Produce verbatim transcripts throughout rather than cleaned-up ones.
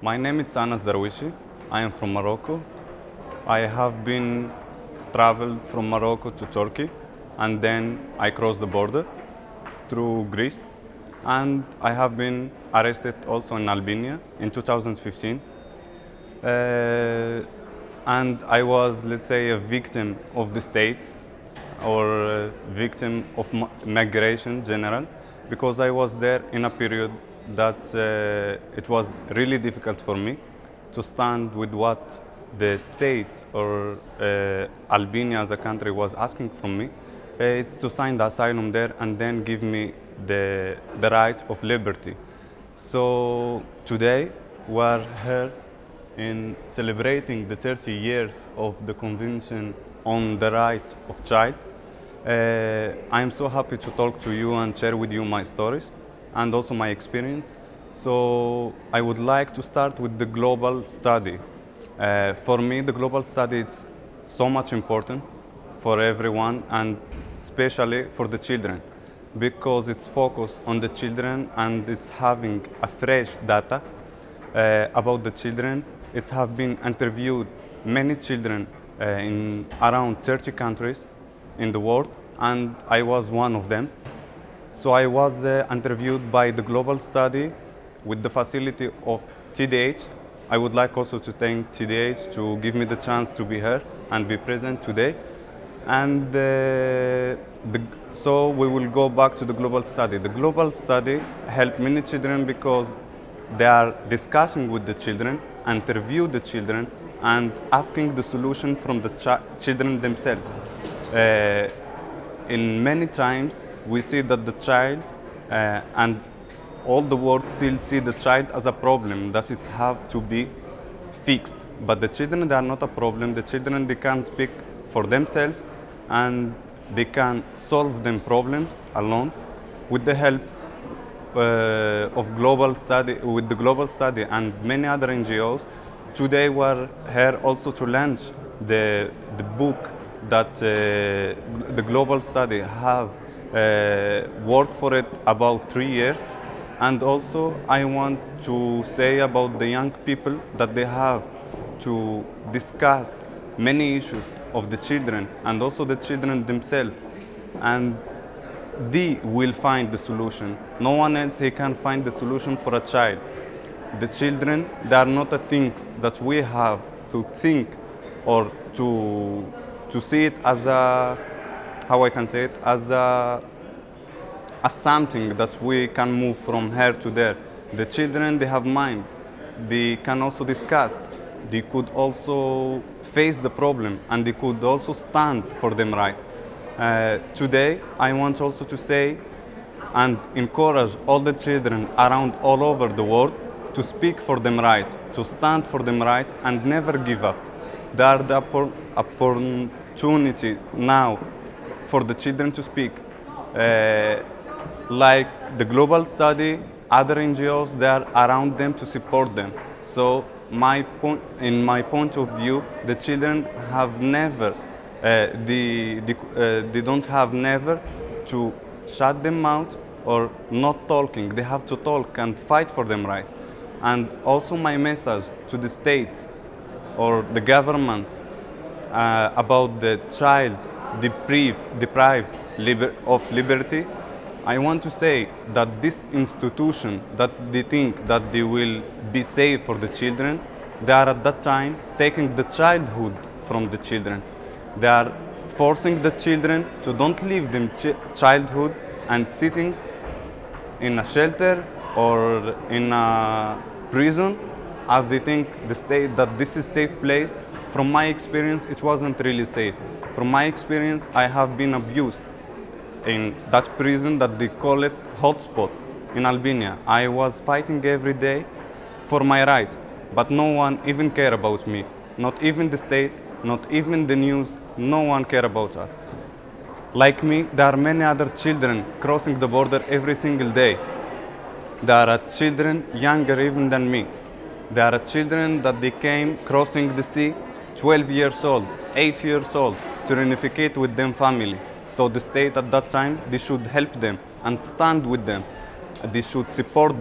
My name is Anas Darouichi. I am from Morocco. I have been traveled from Morocco to Turkey, and then I crossed the border through Greece, and I have been arrested also in Albania in two thousand fifteen. Uh, and I was, let's say, a victim of the state, or a victim of migration in general, because I was there in a period that uh, it was really difficult for me to stand with what the state or uh, Albania as a country was asking from me. Uh, it's to sign the asylum there and then give me the, the right of liberty. So today we are here in celebrating the thirty years of the Convention on the Right of Child. Uh, I am so happy to talk to you and share with you my stories and also my experience. So I would like to start with the global study. Uh, for me, the global study is so much important for everyone, and especially for the children, because it's focused on the children and it's having a fresh data uh, about the children. It's have been interviewed many children uh, in around thirty countries in the world, and I was one of them. So I was uh, interviewed by the global study with the facility of T D H. I would like also to thank T D H to give me the chance to be here and be present today. And uh, the, so we will go back to the global study. The global study helped many children because they are discussing with the children, interview the children, and asking the solution from the ch children themselves. Uh, in many times, we see that the child uh, and all the world still see the child as a problem that it have to be fixed. But the children, they are not a problem. The children, they can speak for themselves and they can solve them problems alone with the help uh, of global study, with the global study and many other N G Os. Today we are here also to launch the, the book that uh, the global study have uh, worked for it about three years. And also I want to say about the young people that they have to discuss many issues of the children and also the children themselves, and they will find the solution. No one else he can find the solution for a child. The children, they are not a things that we have to think or to to see it as a, how I can say it, as a as something that we can move from here to there. The children, they have mind. They can also discuss. They could also face the problem, and they could also stand for them rights. Uh, today, I want also to say and encourage all the children around all over the world to speak for them right, to stand for them right, and never give up. There are the opportunity now for the children to speak. Uh, like the global study, other N G Os, they are around them to support them. So my point, in my point of view, the children have never, uh, the, the, uh, they don't have never to shut them out or not talking. They have to talk and fight for them rights. And also my message to the states or the governments uh, about the child deprived, deprived liber of liberty. I want to say that this institution that they think that they will be safe for the children, they are at that time taking the childhood from the children. They are forcing the children to don't leave them ch childhood and sitting in a shelter or in a prison as they think the state that this is safe place. From my experience, it wasn't really safe. From my experience, I have been abused in that prison that they call it hotspot in Albania. I was fighting every day for my rights, but no one even care about me. Not even the state, not even the news, no one care about us. Like me, there are many other children crossing the border every single day. There are children younger even than me. There are children that they came crossing the sea, twelve years old, eight years old, to reunificate with them family. So the state at that time, they should help them and stand with them. They should support them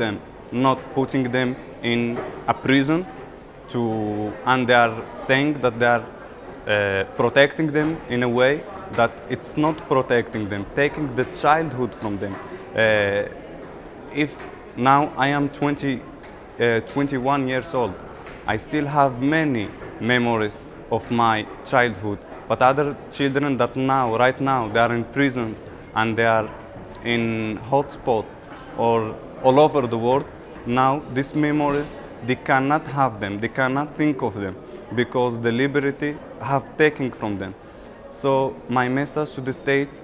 not putting them in a prison, to, and they are saying that they are uh, protecting them in a way that it's not protecting them, taking the childhood from them. Uh, if now I am twenty, uh, twenty-one years old, I still have many memories of my childhood, but other children that now, right now, they are in prisons and they are in hotspot or all over the world, now these memories, they cannot have them, they cannot think of them because the liberty have taken from them. So my message to the states,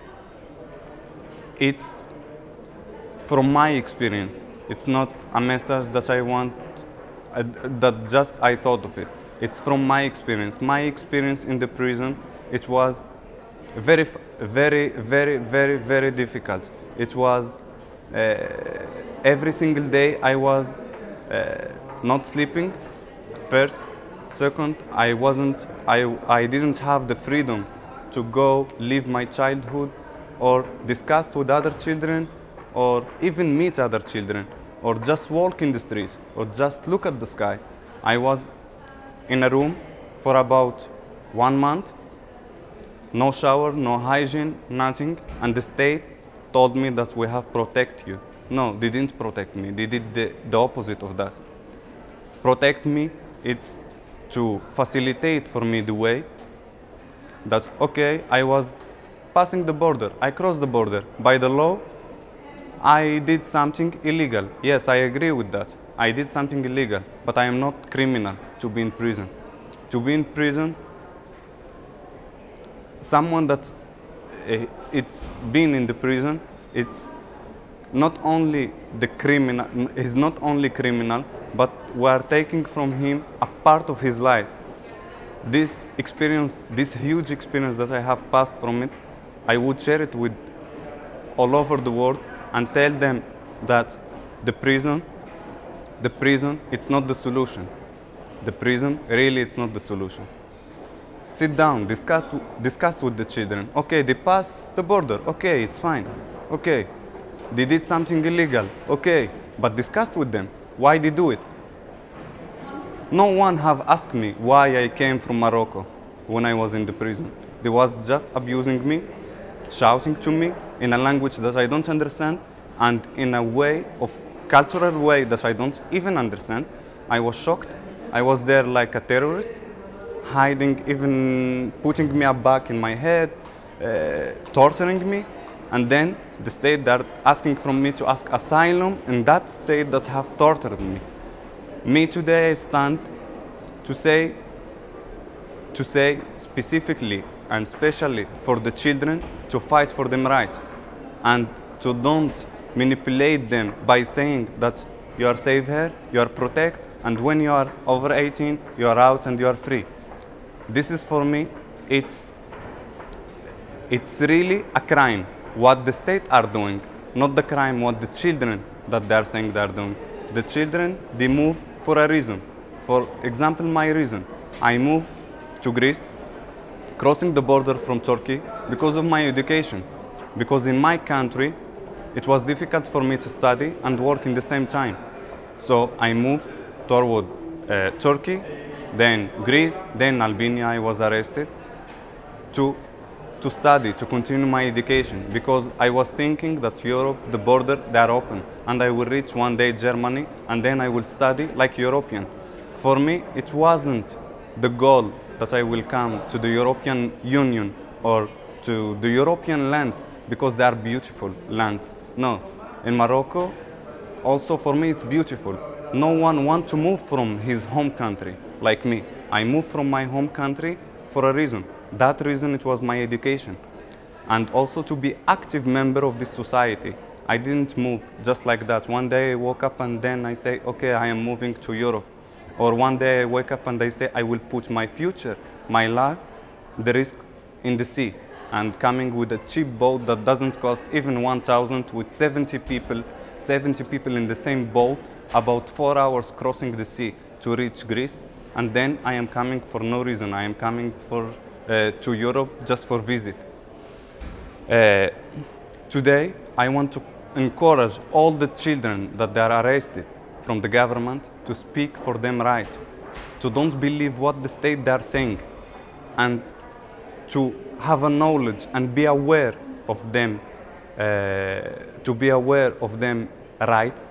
it's from my experience. It's not a message that I want, uh, that just I thought of it. It's from my experience. My experience in the prison, it was very, very, very, very, very difficult. It was uh, every single day I was uh, not sleeping, first. Second, I wasn't, I, I didn't have the freedom to go live my childhood or discuss with other children or even meet other children or just walk in the streets or just look at the sky. I was in a room for about one month, no shower, no hygiene, nothing, and the state told me that we have protect you. No, they didn't protect me, they did the, the opposite of that. Protect me, it's to facilitate for me the way that's okay, I was passing the border, I crossed the border. By the law, I did something illegal. Yes, I agree with that. I did something illegal, but I am not criminal to be in prison. To be in prison, someone that uh, it's been in the prison, it's not only the criminal, is not only criminal, but we are taking from him a part of his life. This experience, this huge experience that I have passed from it, I would share it with all over the world and tell them that the prison, the prison, it's not the solution. The prison, really, it's not the solution. Sit down, discuss, discuss with the children. Okay, they pass the border. Okay, it's fine. Okay, they did something illegal. Okay, but discuss with them. Why they do it? No one have asked me why I came from Morocco when I was in the prison. They was just abusing me, shouting to me in a language that I don't understand and in a way of cultural way that I don't even understand. I was shocked. I was there like a terrorist, hiding, even putting me a bag in my head, uh, torturing me, and then the state that asking from me to ask asylum in that state that have tortured me. Me today I stand to say, to say specifically and especially for the children to fight for them right and to don't manipulate them by saying that you are safe here, you are protected, and when you are over eighteen, you are out and you are free. This is for me, it's, it's really a crime what the state are doing, not the crime what the children that they are saying they are doing. The children, they move for a reason. For example, my reason. I moved to Greece, crossing the border from Turkey because of my education. Because in my country, it was difficult for me to study and work in the same time. So I moved toward uh, Turkey, then Greece, then Albania. I was arrested to, to study, to continue my education, because I was thinking that Europe, the border, they are open, and I will reach one day Germany, and then I will study like European. For me, it wasn't the goal that I will come to the European Union or to the European lands because they are beautiful lands. No, in Morocco, also for me it's beautiful. No one wants to move from his home country like me. I moved from my home country for a reason. That reason, it was my education. And also to be active member of this society. I didn't move just like that. One day I woke up and then I say, okay, I am moving to Europe. Or one day I wake up and I say, I will put my future, my life, the risk in the sea. And coming with a cheap boat that doesn't cost even one thousand with seventy people, seventy people in the same boat, about four hours crossing the sea to reach Greece. And then I am coming for no reason. I am coming for, uh, to Europe just for visit. Uh, today, I want to encourage all the children that they are arrested from the government to speak for them right, to don't believe what the state they are saying, and to have a knowledge and be aware of them, uh, to be aware of them rights.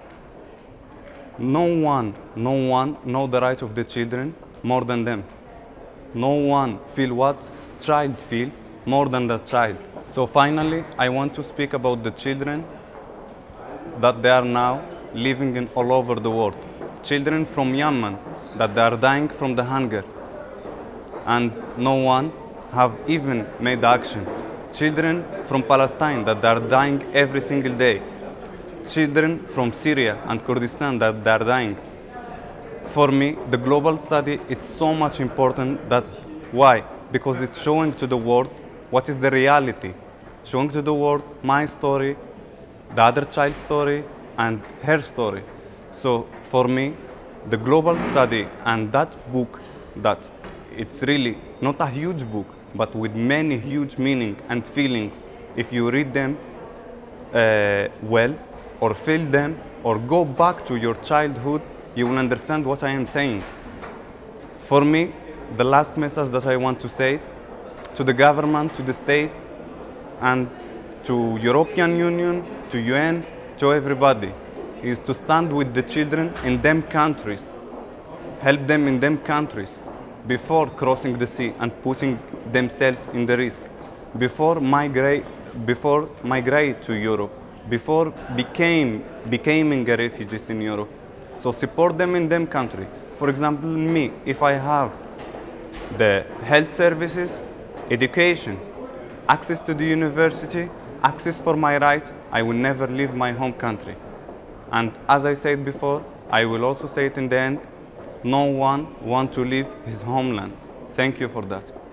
No one, no one know the rights of the children more than them. No one feel what child feel more than the child. So finally, I want to speak about the children that they are now living in all over the world. Children from Yemen that they are dying from the hunger, and no one have even made action. Children from Palestine that they are dying every single day. Children from Syria and Kurdistan that they are dying. For me, the global study is so much important. That why? Because it's showing to the world what is the reality, showing to the world my story, the other child's story, and her story. So for me, the global study and that book, that it's really not a huge book, but with many huge meaning and feelings. If you read them uh, well, or feel them, or go back to your childhood, you will understand what I am saying. For me, the last message that I want to say to the government, to the states, and to European Union, to U N, to everybody, is to stand with the children in them countries, help them in them countries, before crossing the sea and putting themselves in the risk, before migrate, before migrate to Europe, before became, becoming a refugees in Europe. So support them in them country. For example, me, if I have the health services, education, access to the university, access for my rights, I will never leave my home country. And as I said before, I will also say it in the end, no one wants to leave his homeland. Thank you for that.